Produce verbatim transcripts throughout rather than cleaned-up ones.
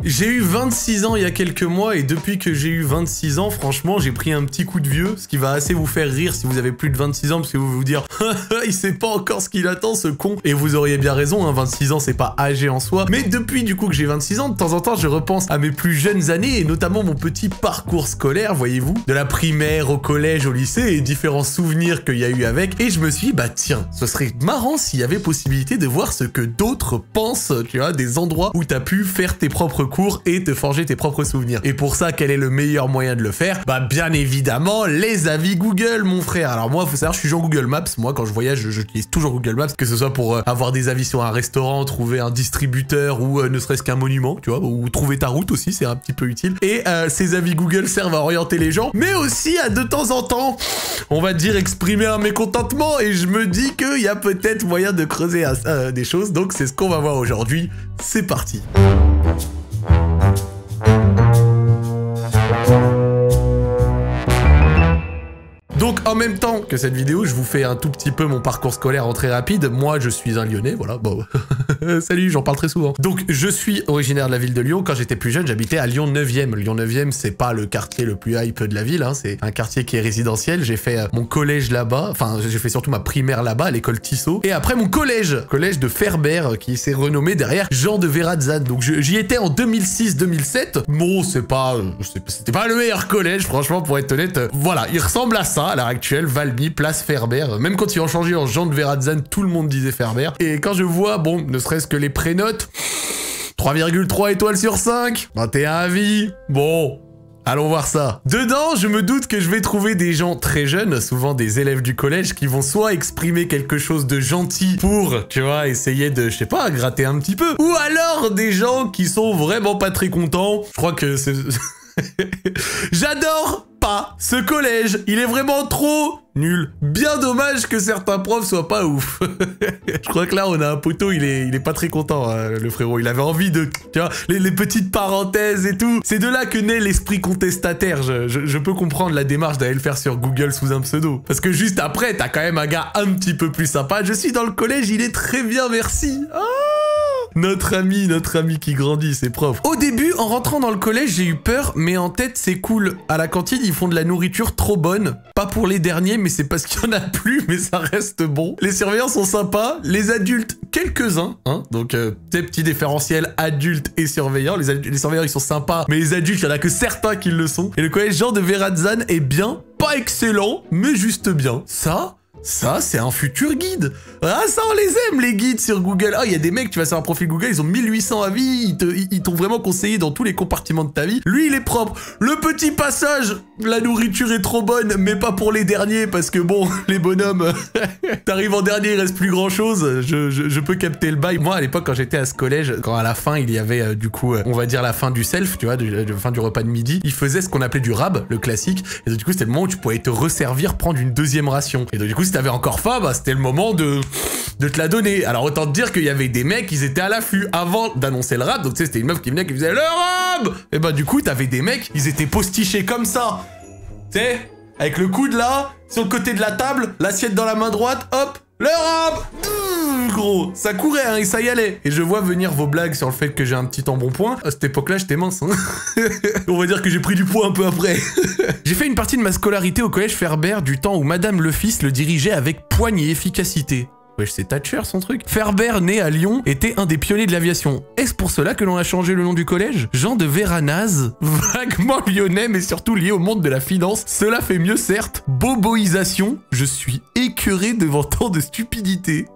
J'ai eu vingt-six ans il y a quelques mois et depuis que j'ai eu vingt-six ans, franchement, j'ai pris un petit coup de vieux, ce qui va assez vous faire rire si vous avez plus de vingt-six ans parce que vous vous dire il sait pas encore ce qu'il attend ce con. Et vous auriez bien raison, hein, vingt-six ans c'est pas âgé en soi. Mais depuis du coup que j'ai vingt-six ans, de temps en temps je repense à mes plus jeunes années et notamment mon petit parcours scolaire, voyez-vous, de la primaire au collège, au lycée et différents souvenirs qu'il y a eu avec. Et je me suis dit, bah tiens, ce serait marrant s'il y avait possibilité de voir ce que d'autres pensent, tu vois, des endroits où t'as pu faire tes propres cours et te forger tes propres souvenirs. Et pour ça, quel est le meilleur moyen de le faire? Bah bien évidemment, les avis Google, mon frère. Alors moi, faut savoir, je suis genre Google Maps. Moi, quand je voyage, j'utilise toujours Google Maps, que ce soit pour euh, avoir des avis sur un restaurant, trouver un distributeur ou euh, ne serait-ce qu'un monument, tu vois, ou trouver ta route aussi, c'est un petit peu utile. Et euh, ces avis Google servent à orienter les gens, mais aussi à de temps en temps, on va dire, exprimer un mécontentement. Et je me dis qu'il y a peut-être moyen de creuser à, euh, des choses. Donc c'est ce qu'on va voir aujourd'hui. C'est parti. Donc en même temps que cette vidéo, je vous fais un tout petit peu mon parcours scolaire en très rapide. Moi, je suis un Lyonnais, voilà, bon, salut, j'en parle très souvent. Donc je suis originaire de la ville de Lyon. Quand j'étais plus jeune, j'habitais à Lyon neuvième. Lyon neuvième, c'est pas le quartier le plus hype de la ville, hein. C'est un quartier qui est résidentiel. J'ai fait euh, mon collège là-bas, enfin j'ai fait surtout ma primaire là-bas, à l'école Tissot. Et après mon collège, collège de Ferber, qui s'est renommé derrière Jean de Verrazzano. Donc j'y étais en deux mille six deux mille sept. Bon, c'est pas, c'était pas le meilleur collège, franchement, pour être honnête. Voilà, il ressemble à ça. À l'heure actuelle, Valmy, place Ferber. Même quand ils ont changé en Jean de Verrazzano, tout le monde disait Ferber. Et quand je vois, bon, ne serait-ce que les prénotes, trois virgule trois étoiles sur cinq, vingt et un avis, bon... Allons voir ça. Dedans, je me doute que je vais trouver des gens très jeunes, souvent des élèves du collège, qui vont soit exprimer quelque chose de gentil pour, tu vois, essayer de, je sais pas, gratter un petit peu, ou alors des gens qui sont vraiment pas très contents. Je crois que c'est... J'adore pas ce collège, il est vraiment trop nul. Bien dommage que certains profs soient pas ouf. Je crois que là on a un poteau, il est, il est pas très content, hein, le frérot. Il avait envie de, tu vois, les, les petites parenthèses et tout. C'est de là que naît l'esprit contestataire. Je, je, je peux comprendre la démarche d'aller le faire sur Google sous un pseudo. Parce que juste après, t'as quand même un gars un petit peu plus sympa. Je suis dans le collège, il est très bien, merci. Ah, notre ami, notre ami qui grandit, c'est prof. Au début, en rentrant dans le collège, j'ai eu peur, mais en tête, c'est cool. À la cantine, ils font de la nourriture trop bonne. Pas pour les derniers, mais c'est parce qu'il y en a plus, mais ça reste bon. Les surveillants sont sympas. Les adultes, quelques-uns, hein. Donc, euh, des petits différentiels adultes et surveillants. Les, les surveillants, ils sont sympas, mais les adultes, il y en a que certains qui le sont. Et le collège Jean de Verrazzano est bien, pas excellent, mais juste bien. Ça... Ça, c'est un futur guide. Ah, ça, on les aime, les guides sur Google. Ah, il y a des mecs, tu vas sur un profil Google, ils ont mille huit cents avis, ils te, ils t'ont vraiment conseillé dans tous les compartiments de ta vie. Lui, il est propre. Le petit passage, la nourriture est trop bonne, mais pas pour les derniers, parce que bon, les bonhommes, t'arrives en dernier, il reste plus grand chose. Je, je, je peux capter le bail. Moi, à l'époque, quand j'étais à ce collège, quand à la fin, il y avait, euh, du coup, euh, on va dire la fin du self, tu vois, de, de, fin du repas de midi, ils faisaient ce qu'on appelait du rab, le classique. Et donc, du coup, c'était le moment où tu pouvais te resservir, prendre une deuxième ration. Et donc, du coup, si t'avais encore faim, bah, c'était le moment de, de te la donner. Alors autant te dire qu'il y avait des mecs, ils étaient à l'affût avant d'annoncer le rab. Donc tu sais, c'était une meuf qui venait qui faisait le rab. Et bah du coup, t'avais des mecs, ils étaient postichés comme ça. Tu sais, avec le coude là, sur le côté de la table, l'assiette dans la main droite, hop, le rab. Mmh, gros, ça courait hein, et ça y allait. Et je vois venir vos blagues sur le fait que j'ai un petit embonpoint. À cette époque-là, j'étais mince. Hein. On va dire que j'ai pris du poids un peu après. J'ai fait une partie de ma scolarité au collège Ferber du temps où Madame le Fils le dirigeait avec poigne et efficacité. Wesh, c'est Thatcher son truc. Ferber, né à Lyon, était un des pionniers de l'aviation. Est-ce pour cela que l'on a changé le nom du collège? Jean de Verrazzano, vaguement lyonnais, mais surtout lié au monde de la finance. Cela fait mieux, certes. Boboisation, je suis écœuré devant tant de stupidité.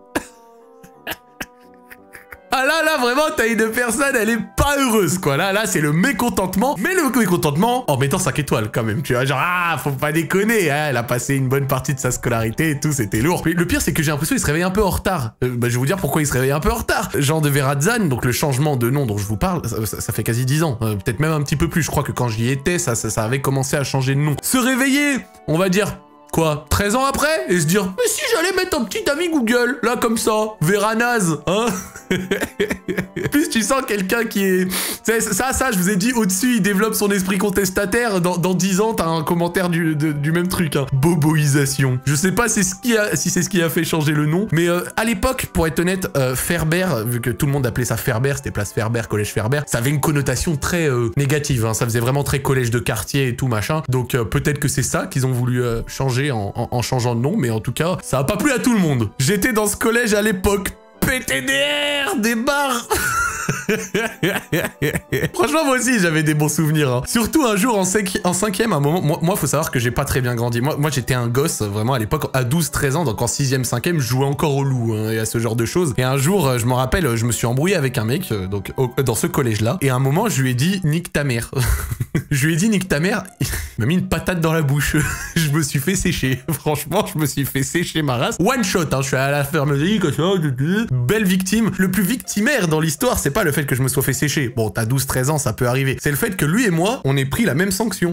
Ah là, là, vraiment, t'as une personne, elle est pas heureuse, quoi. Là, là, c'est le mécontentement. Mais le mécontentement en mettant cinq étoiles, quand même. Tu vois, genre, ah, faut pas déconner. Hein, elle a passé une bonne partie de sa scolarité et tout, c'était lourd. Mais le pire, c'est que j'ai l'impression qu'il se réveille un peu en retard. Euh, bah, je vais vous dire pourquoi il se réveille un peu en retard. Jean de Verrazzano, donc le changement de nom dont je vous parle, ça, ça, ça fait quasi dix ans. Euh, Peut-être même un petit peu plus. Je crois que quand j'y étais, ça, ça, ça avait commencé à changer de nom. Se réveiller, on va dire... quoi, treize ans après, et se dire, mais si j'allais mettre un petit ami Google, là comme ça, Véranaz, hein. Plus tu sens quelqu'un qui est... Ça, ça, je vous ai dit, au-dessus, il développe son esprit contestataire, dans, dans dix ans, t'as un commentaire du, de, du même truc, hein. Boboisation. Je sais pas c'est ce qui a, si c'est ce qui a fait changer le nom, mais euh, à l'époque, pour être honnête, euh, Ferber, vu que tout le monde appelait ça Ferber, c'était place Ferber, collège Ferber, ça avait une connotation très euh, négative, hein. Ça faisait vraiment très collège de quartier et tout, machin. Donc euh, peut-être que c'est ça qu'ils ont voulu euh, changer en, en, en changeant de nom, mais en tout cas, ça a pas plu à tout le monde. J'étais dans ce collège à l'époque. P T D R, des bars. Franchement, moi aussi, j'avais des bons souvenirs. Hein. Surtout un jour en, cinqui en cinquième, à un moment, moi, moi, faut savoir que j'ai pas très bien grandi. Moi, moi j'étais un gosse, vraiment, à l'époque, à douze treize ans, donc en sixième, cinquième, je jouais encore au loup hein, et à ce genre de choses. Et un jour, je me rappelle, je me suis embrouillé avec un mec, euh, donc au, dans ce collège-là, et à un moment, je lui ai dit, nique ta mère. Je lui ai dit, nique ta mère, il m'a mis une patate dans la bouche. Je me suis fait sécher. Franchement, je me suis fait sécher ma race. One shot, hein, je suis à la fermerie, comme ça, belle victime. Le plus victimaire dans l'histoire, c'est pas le fait que je me sois fait sécher. Bon, t'as douze treize ans, ça peut arriver. C'est le fait que lui et moi, on ait pris la même sanction.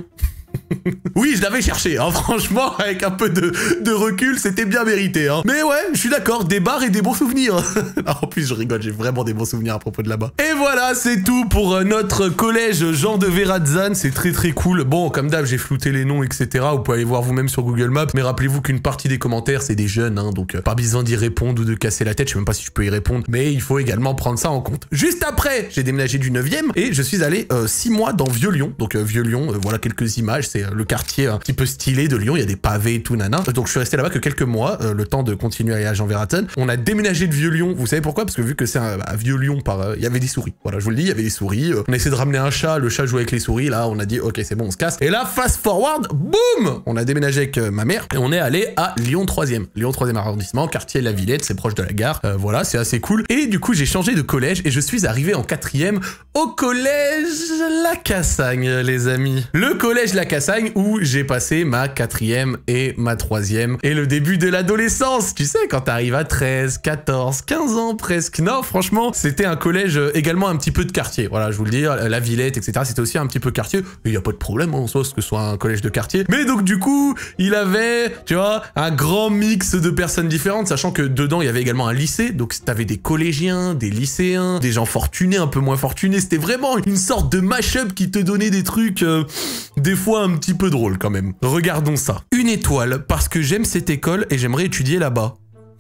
Oui, je l'avais cherché, hein, franchement, avec un peu de, de recul, c'était bien mérité. Hein. Mais ouais, je suis d'accord, des bars et des bons souvenirs. En plus, je rigole, j'ai vraiment des bons souvenirs à propos de là-bas. Et voilà, c'est tout pour notre collège Jean de Verrazzano. C'est très très cool. Bon, comme d'hab, j'ai flouté les noms, et cetera. Vous pouvez aller voir vous-même sur Google Maps. Mais rappelez-vous qu'une partie des commentaires, c'est des jeunes, hein, donc euh, pas besoin d'y répondre ou de casser la tête. Je sais même pas si je peux y répondre, mais il faut également prendre ça en compte. Juste après, j'ai déménagé du neuvième et je suis allé euh, six mois dans Vieux-Lyon. Donc euh, Vieux-Lyon, euh, voilà quelques images. C'est euh, le quartier un petit peu stylé de Lyon, il y a des pavés et tout nana. Donc je suis resté là-bas que quelques mois, euh, le temps de continuer à aller à Jean Verrazzano. On a déménagé de Vieux-Lyon, vous savez pourquoi? Parce que vu que c'est un bah, Vieux-Lyon, par, euh, il y avait des souris. Voilà, je vous le dis, il y avait des souris. Euh, on a essayé de ramener un chat, le chat jouait avec les souris. Là, on a dit, ok, c'est bon, on se casse. Et là, fast forward, boum, on a déménagé avec euh, ma mère et on est allé à Lyon troisième. Lyon troisième arrondissement, quartier La Villette, c'est proche de la gare. Euh, voilà, c'est assez cool. Et du coup, j'ai changé de collège et je suis arrivé en quatrième au collège La Cassagne, les amis. Le collège La Cassagne où j'ai passé ma quatrième et ma troisième et le début de l'adolescence, tu sais, quand t'arrives à treize, quatorze, quinze ans presque. Non, franchement, c'était un collège également un petit peu de quartier. Voilà, je vous le dis, La Villette, et cetera. C'était aussi un petit peu quartier. Il n'y a pas de problème en soi, que ce soit un collège de quartier. Mais donc, du coup, il avait, tu vois, un grand mix de personnes différentes, sachant que dedans, il y avait également un lycée. Donc, t'avais des collégiens, des lycéens, des gens fortunés, un peu moins fortunés. C'était vraiment une sorte de mash-up qui te donnait des trucs, euh, des fois un petit peu drôles quand même. Regardons ça. Une étoile, parce que j'aime cette école et j'aimerais étudier là-bas.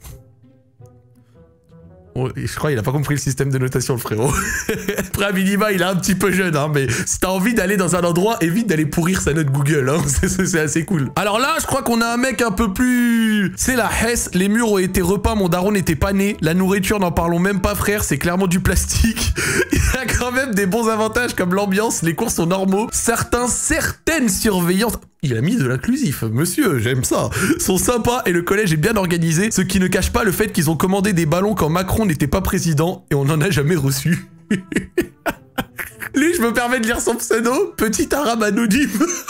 Oh, je crois qu'il a pas compris le système de notation, le frérot. Après, à minima, il est un petit peu jeune, hein, mais si t'as envie d'aller dans un endroit, évite d'aller pourrir sa note Google, hein. C'est assez cool. Alors là, je crois qu'on a un mec un peu plus... C'est la Hesse, les murs ont été repeints, mon daron n'était pas né. La nourriture, n'en parlons même pas, frère, c'est clairement du plastique. Il y a quand même des bons avantages comme l'ambiance, les cours sont normaux. Certains, certaines surveillances... Il a mis de l'inclusif, monsieur, j'aime ça. Sont sympas et le collège est bien organisé, ce qui ne cache pas le fait qu'ils ont commandé des ballons quand Macron n'était pas président et on n'en a jamais reçu. Lui, je me permets de lire son pseudo, petit arabe anonyme.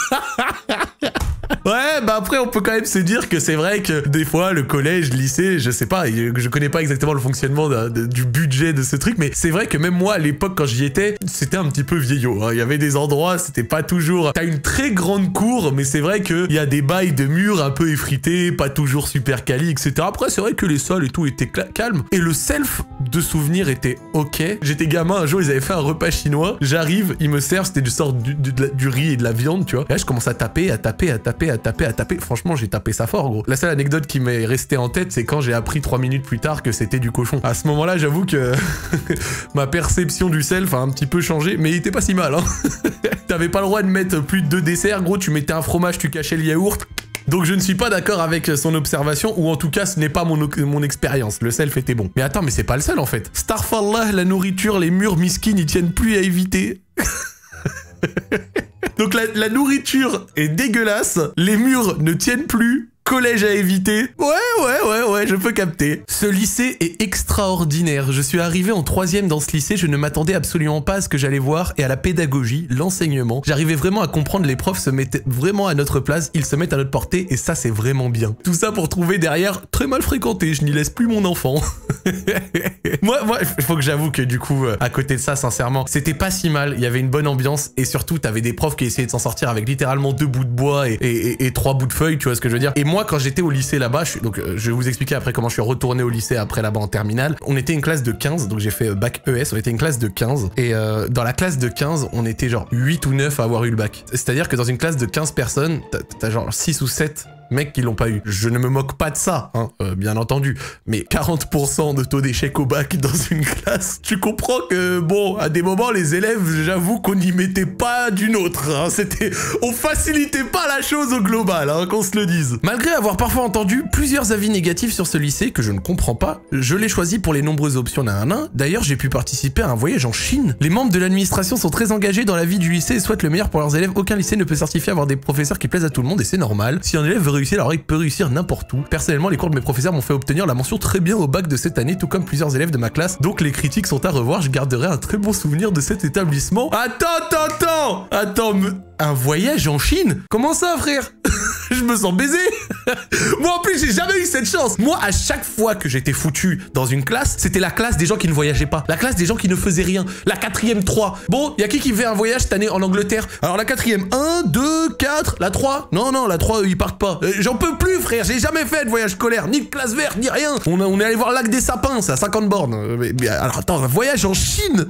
Ouais, bah après, on peut quand même se dire que c'est vrai que des fois, le collège, lycée, je sais pas, je connais pas exactement le fonctionnement de, de, du budget de ce truc, mais c'est vrai que même moi, à l'époque, quand j'y étais, c'était un petit peu vieillot. Hein. Il y avait des endroits, c'était pas toujours... T'as une très grande cour, mais c'est vrai qu'il y a des bails de murs un peu effrités, pas toujours super quali, et cetera. Après, c'est vrai que les sols et tout étaient calmes. Et le self de souvenirs était ok. J'étais gamin, un jour, ils avaient fait un repas chinois. J'arrive, ils me servent, c'était du sort du, du, du riz et de la viande, tu vois. Et là, je commence à taper, à taper, à taper, à taper, à taper. Franchement, j'ai tapé ça fort, gros. La seule anecdote qui m'est restée en tête, c'est quand j'ai appris trois minutes plus tard que c'était du cochon. À ce moment-là, j'avoue que ma perception du self a un petit peu changé, mais il était pas si mal, hein. T'avais pas le droit de mettre plus de deux desserts, gros. Tu mettais un fromage, tu cachais le yaourt. Donc je ne suis pas d'accord avec son observation, ou en tout cas ce n'est pas mon, mon expérience, le self était bon. Mais attends, mais c'est pas le seul en fait. Starfallah, la nourriture, les murs miskin, ils tiennent plus à éviter. Donc la, la nourriture est dégueulasse, les murs ne tiennent plus, collège à éviter. Ouais, ouais, ouais, ouais, je peux capter. Ce lycée est extraordinaire. Je suis arrivé en troisième dans ce lycée, je ne m'attendais absolument pas à ce que j'allais voir et à la pédagogie, l'enseignement. J'arrivais vraiment à comprendre, les profs se mettaient vraiment à notre place, ils se mettent à notre portée et ça c'est vraiment bien. Tout ça pour trouver derrière très mal fréquenté, je n'y laisse plus mon enfant. moi, moi, il faut que j'avoue que du coup, à côté de ça, sincèrement, c'était pas si mal, il y avait une bonne ambiance et surtout, t'avais des profs qui essayaient de s'en sortir avec littéralement deux bouts de bois et, et, et, et trois bouts de feuilles, tu vois ce que je veux dire. Et moi, moi, quand j'étais au lycée là-bas, je suis... donc euh, je vais vous expliquer après comment je suis retourné au lycée après là-bas en terminale. On était une classe de quinze, donc j'ai fait euh, bac E S, on était une classe de quinze. Et euh, dans la classe de quinze, on était genre huit ou neuf à avoir eu le bac. C'est-à-dire que dans une classe de quinze personnes, t'as genre six ou sept mecs qui l'ont pas eu. Je ne me moque pas de ça, hein, euh, bien entendu. Mais quarante pour cent de taux d'échec au bac dans une classe, tu comprends que, bon, à des moments, les élèves, j'avoue qu'on n'y mettait pas d'une autre. Hein, c'était... On facilitait pas la chose au global, hein, qu'on se le dise. Malgré avoir parfois entendu plusieurs avis négatifs sur ce lycée, que je ne comprends pas, je l'ai choisi pour les nombreuses options d'un un. D'ailleurs, j'ai pu participer à un voyage en Chine. Les membres de l'administration sont très engagés dans la vie du lycée et souhaitent le meilleur pour leurs élèves. Aucun lycée ne peut certifier avoir des professeurs qui plaisent à tout le monde et c'est normal. Si un élève veut réussir, alors il peut réussir n'importe où. Personnellement, les cours de mes professeurs m'ont fait obtenir la mention très bien au bac de cette année, tout comme plusieurs élèves de ma classe. Donc les critiques sont à revoir, je garderai un très bon souvenir de cet établissement. Attends, attends, attends Attends, me... un voyage en Chine? Comment ça, frère? Je me sens baisé. Moi, en plus, j'ai jamais eu cette chance. Moi, à chaque fois que j'étais foutu dans une classe, c'était la classe des gens qui ne voyageaient pas. La classe des gens qui ne faisaient rien. La quatrième trois. Bon, y a qui qui fait un voyage cette année en Angleterre? Alors la quatrième, un, deux, quatre, la trois. Non, non, la trois, eux, ils partent pas. Euh, J'en peux plus, frère. J'ai jamais fait de voyage scolaire, ni de classe verte, ni rien. On, a, on est allé voir le lac des Sapins, c'est à cinquante bornes. Euh, mais, mais alors, attends, un voyage en Chine?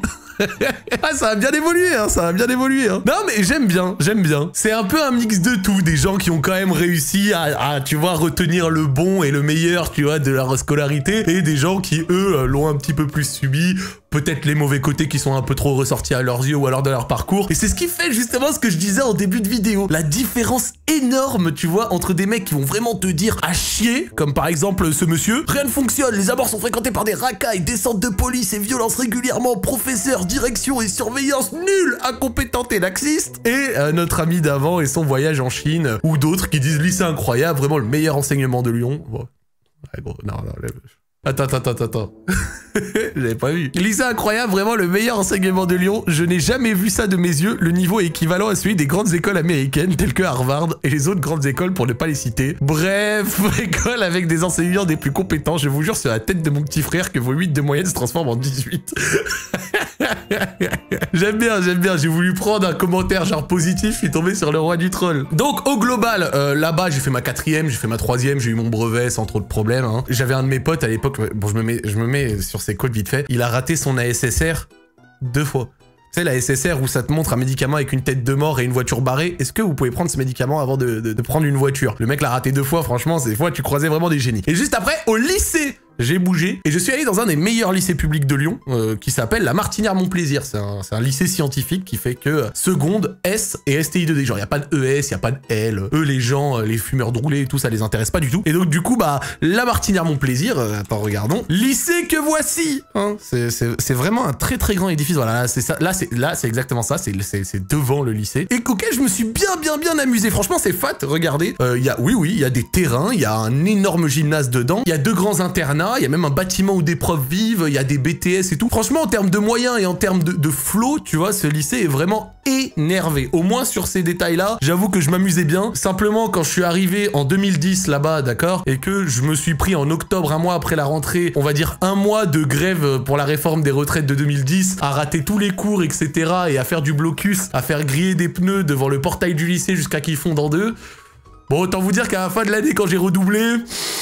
Ah, ça a bien évolué, hein, ça a bien évolué, hein. Non, mais j'aime bien, j'aime bien. C'est un peu un mix de tout, des gens qui ont quand même réussi à, à, tu vois, retenir le bon et le meilleur, tu vois, de leur scolarité, et des gens qui, eux, l'ont un petit peu plus subi, peut-être les mauvais côtés qui sont un peu trop ressortis à leurs yeux ou alors de leur parcours. Et c'est ce qui fait justement ce que je disais en début de vidéo. La différence énorme, tu vois, entre des mecs qui vont vraiment te dire à chier, comme par exemple ce monsieur, rien ne fonctionne, les abords sont fréquentés par des racailles, descentes de police et violences régulièrement, professeurs, direction et surveillance nulle, incompétente et laxiste. Et euh, notre ami d'avant et son voyage en Chine, ou d'autres qui disent lycée incroyable, vraiment le meilleur enseignement de Lyon. Bon. Ouais, bon, non, non, là, Attends, attends, attends, attends. J'avais pas vu. Lycée incroyable, vraiment le meilleur enseignement de Lyon. Je n'ai jamais vu ça de mes yeux. Le niveau est équivalent à celui des grandes écoles américaines, telles que Harvard et les autres grandes écoles pour ne pas les citer. Bref, école avec des enseignants des plus compétents. Je vous jure sur la tête de mon petit frère que vos huit de moyenne se transforment en dix-huit. J'aime bien, j'aime bien. J'ai voulu prendre un commentaire genre positif, je suis tombé sur le roi du troll. Donc au global, euh, là-bas j'ai fait ma quatrième, j'ai fait ma troisième, j'ai eu mon brevet sans trop de problèmes. Hein. J'avais un de mes potes à l'époque, bon je me mets, je me mets sur ses côtes vite fait, il a raté son A S S R deux fois. Tu sais, la S S R où ça te montre un médicament avec une tête de mort et une voiture barrée, est-ce que vous pouvez prendre ce médicament avant de, de, de prendre une voiture? Le mec l'a raté deux fois, franchement, des fois tu croisais vraiment des génies. Et juste après, au lycée, j'ai bougé et je suis allé dans un des meilleurs lycées publics de Lyon euh, qui s'appelle la Martinière-Montplaisir. C'est un, un lycée scientifique qui fait que euh, seconde, S et S T I deux D. Genre, il n'y a pas de E S, il n'y a pas de L. Eux, les gens, euh, les fumeurs de roulés et tout, ça les intéresse pas du tout. Et donc, du coup, bah, la Martinière-Montplaisir, euh, attends, regardons. Lycée que voici hein, c'est vraiment un très très grand édifice. Voilà, là, c'est ça. Là, c'est là, c'est exactement ça. C'est devant le lycée. Et auquel je me suis bien, bien, bien amusé. Franchement, c'est fat. Regardez. Il euh, y a, oui, oui, il y a des terrains. Il y a un énorme gymnase dedans. Il y a deux grands internats. Il y a même un bâtiment où des profs vivent, il y a des B T S et tout. Franchement, en termes de moyens et en termes de, de flow, tu vois, ce lycée est vraiment énervé. Au moins sur ces détails-là, j'avoue que je m'amusais bien. Simplement, quand je suis arrivé en deux mille dix là-bas, d'accord, et que je me suis pris en octobre, un mois après la rentrée, on va dire un mois de grève pour la réforme des retraites de deux mille dix, à rater tous les cours, et cetera, et à faire du blocus, à faire griller des pneus devant le portail du lycée jusqu'à qu'ils fondent en deux. Bon, autant vous dire qu'à la fin de l'année, quand j'ai redoublé...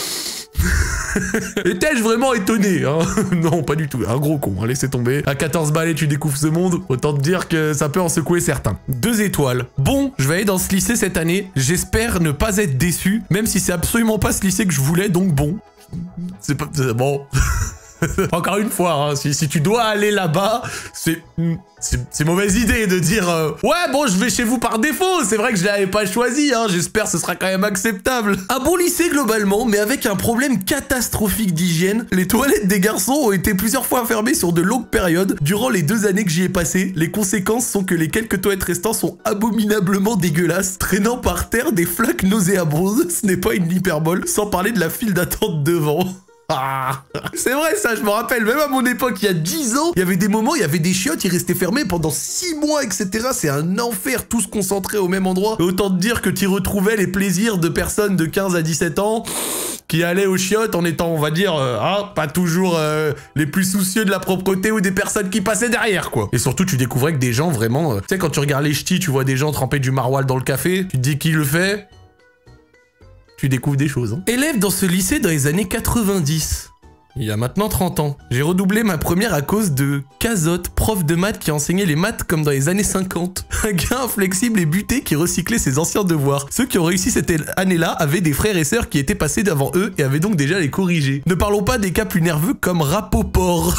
Étais-je vraiment étonné hein? Non, pas du tout. Un gros con, hein, laissez tomber. À quatorze balais, tu découvres ce monde. Autant te dire que ça peut en secouer certains. Deux étoiles. Bon, je vais aller dans ce lycée cette année. J'espère ne pas être déçu, même si c'est absolument pas ce lycée que je voulais, donc bon. C'est pas... Bon... Encore une fois, hein, si, si tu dois aller là-bas, c'est... C'est mauvaise idée de dire euh, ouais bon je vais chez vous par défaut, c'est vrai que je l'avais pas choisi, hein, j'espère ce sera quand même acceptable. Un bon lycée globalement, mais avec un problème catastrophique d'hygiène. Les toilettes des garçons ont été plusieurs fois fermées sur de longues périodes. Durant les deux années que j'y ai passé, les conséquences sont que les quelques toilettes restantes sont abominablement dégueulasses, traînant par terre des flaques nauséabondes, ce n'est pas une hyperbole, sans parler de la file d'attente devant. Ah, c'est vrai ça, je me rappelle, même à mon époque, il y a dix ans, il y avait des moments, il y avait des chiottes, ils restaient fermés pendant six mois, et cetera. C'est un enfer, tous concentrés au même endroit. Et autant te dire que tu retrouvais les plaisirs de personnes de quinze à dix-sept ans qui allaient aux chiottes en étant, on va dire, euh, ah, pas toujours euh, les plus soucieux de la propreté ou des personnes qui passaient derrière, quoi. Et surtout, tu découvrais que des gens vraiment... Euh, tu sais, quand tu regardes les ch'tis, tu vois des gens tremper du maroilles dans le café, tu te dis qui le fait ? tu découvres des choses. Hein. Élève dans ce lycée dans les années quatre-vingt-dix. Il y a maintenant trente ans. J'ai redoublé ma première à cause de Cazotte, prof de maths qui enseignait les maths comme dans les années cinquante. Un gars inflexible et buté qui recyclait ses anciens devoirs. Ceux qui ont réussi cette année-là avaient des frères et sœurs qui étaient passés devant eux et avaient donc déjà les corrigés. Ne parlons pas des cas plus nerveux comme Rapoport.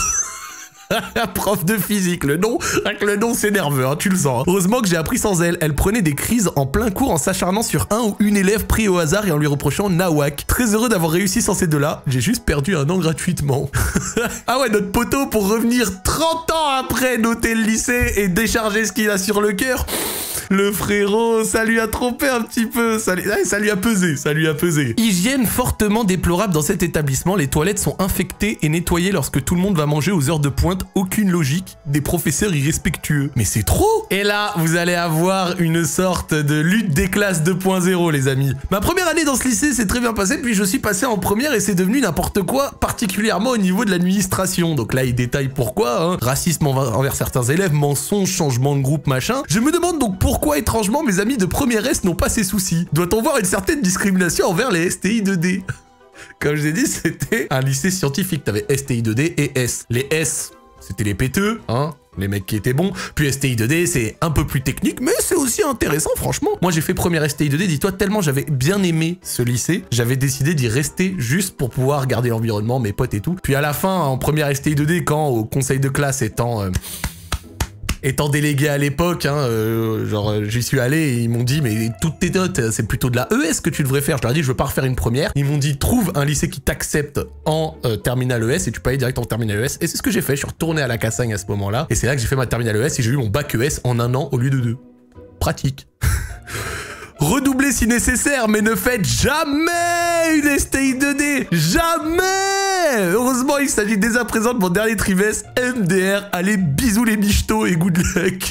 Prof de physique, le nom, avec le nom c'est nerveux, hein, tu le sens. Hein. Heureusement que j'ai appris sans elle. Elle prenait des crises en plein cours en s'acharnant sur un ou une élève pris au hasard et en lui reprochant nawak. Très heureux d'avoir réussi sans ces deux-là. J'ai juste perdu un an gratuitement. Ah ouais, notre poteau pour revenir trente ans après noter le lycée et décharger ce qu'il a sur le cœur. Le frérot, ça lui a trompé un petit peu, ça lui, ça lui a pesé, ça lui a pesé. Hygiène fortement déplorable dans cet établissement, les toilettes sont infectées et nettoyées lorsque tout le monde va manger aux heures de pointe, aucune logique, des professeurs irrespectueux. Mais c'est trop! Et là, vous allez avoir une sorte de lutte des classes deux point zéro, les amis. Ma première année dans ce lycée s'est très bien passée, puis je suis passé en première et c'est devenu n'importe quoi, particulièrement au niveau de l'administration. Donc là, il détaille pourquoi, hein. Racisme envers certains élèves, mensonges, changement de groupe, machin. Je me demande donc pourquoi Pourquoi, étrangement, mes amis de première S n'ont pas ces soucis? Doit-on voir une certaine discrimination envers les S T I deux D? Comme je vous ai dit, c'était un lycée scientifique. T'avais S T I deux D et S. Les S, c'était les péteux, hein, les mecs qui étaient bons. Puis S T I deux D, c'est un peu plus technique, mais c'est aussi intéressant, franchement. Moi, j'ai fait première S T I deux D, dis-toi, tellement j'avais bien aimé ce lycée, j'avais décidé d'y rester juste pour pouvoir garder l'environnement, mes potes et tout. Puis à la fin, en première S T I deux D, quand au conseil de classe étant... Euh, Étant délégué à l'époque, hein, euh, genre j'y suis allé et ils m'ont dit mais toutes tes notes c'est plutôt de la E S que tu devrais faire. Je leur ai dit je veux pas refaire une première. Ils m'ont dit trouve un lycée qui t'accepte en euh, terminale E S et tu peux aller direct en terminale E S. Et c'est ce que j'ai fait. Je suis retourné à la Cassagne à ce moment-là et c'est là que j'ai fait ma terminale E S et j'ai eu mon bac E S en un an au lieu de deux. Pratique. Redoublez si nécessaire, mais ne faites jamais une S T I deux D. Jamais. Heureusement, il s'agit dès à présent de mon dernier trimestre M D R. Allez, bisous les michtos et good luck.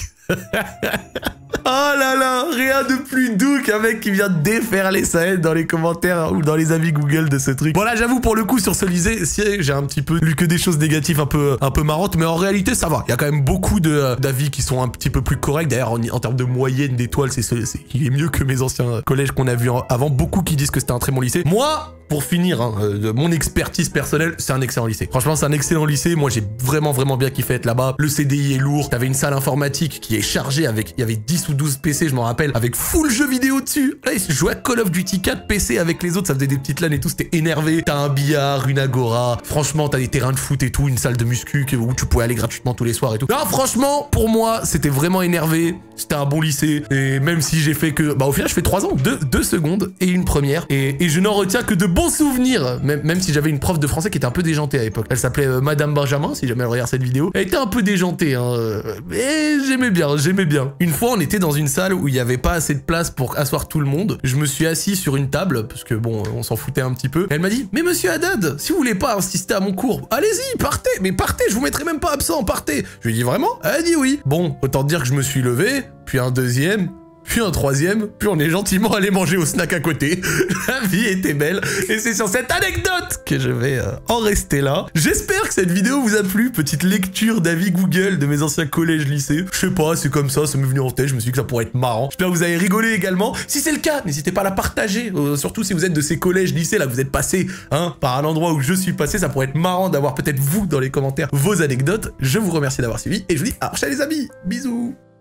Oh là là, rien de plus doux qu'un mec qui vient déferler sa haine dans les commentaires ou dans les avis Google de ce truc. Bon là, j'avoue, pour le coup, sur ce lycée, j'ai un petit peu lu que des choses négatives un peu, un peu marrantes, mais en réalité, ça va. Il y a quand même beaucoup d'avis qui sont un petit peu plus corrects. D'ailleurs, en, en termes de moyenne d'étoiles, c'est il est mieux que mes anciens collèges qu'on a vus avant. Beaucoup qui disent que c'était un très bon lycée. Moi, pour finir, hein, de mon expertise personnelle, c'est un excellent lycée. Franchement, c'est un excellent lycée. Moi, j'ai vraiment, vraiment bien kiffé être là-bas. Le C D I est lourd. T'avais une salle informatique qui est chargée avec... Il y avait dix ou douze P C, je m'en rappelle, avec full jeux vidéo dessus. Là, ils jouaient à Call of Duty quatre P C avec les autres. Ça faisait des petites LAN et tout. C'était énervé. T'as un billard, une agora. Franchement, t'as des terrains de foot et tout. Une salle de muscu où tu pouvais aller gratuitement tous les soirs et tout. Non, franchement, pour moi, c'était vraiment énervé. C'était un bon lycée. Et même si j'ai fait que... Bah, au final, je fais trois ans. Deux, deux secondes et une première. Et, et je n'en retiens que de bons souvenirs. Même, même si j'avais une prof de français qui était un peu déjantée à l'époque. Elle s'appelait euh, Madame Benjamin, si jamais elle regarde cette vidéo. Elle était un peu déjantée, hein. Mais j'aimais bien, j'aimais bien. Une fois, on était dans une salle où il n'y avait pas assez de place pour asseoir tout le monde. Je me suis assis sur une table, parce que bon, on s'en foutait un petit peu. Elle m'a dit, mais monsieur Haddad, si vous voulez pas insister à mon cours, allez-y, partez, mais partez, je vous mettrai même pas absent, partez. Je lui ai dit, vraiment? Elle a dit oui. Bon, autant dire que je me suis levé, puis un deuxième... Puis un troisième, puis on est gentiment allé manger au snack à côté. La vie était belle. Et c'est sur cette anecdote que je vais euh, en rester là. J'espère que cette vidéo vous a plu. Petite lecture d'avis Google de mes anciens collèges, lycées. Je sais pas, c'est comme ça, ça m'est venu en tête. Je me suis dit que ça pourrait être marrant. J'espère que vous avez rigolé également. Si c'est le cas, n'hésitez pas à la partager. Euh, surtout si vous êtes de ces collèges, lycées, là, que vous êtes passé hein, par un endroit où je suis passé. Ça pourrait être marrant d'avoir peut-être vous dans les commentaires vos anecdotes. Je vous remercie d'avoir suivi. Et je vous dis à la prochaine les amis. Bisous.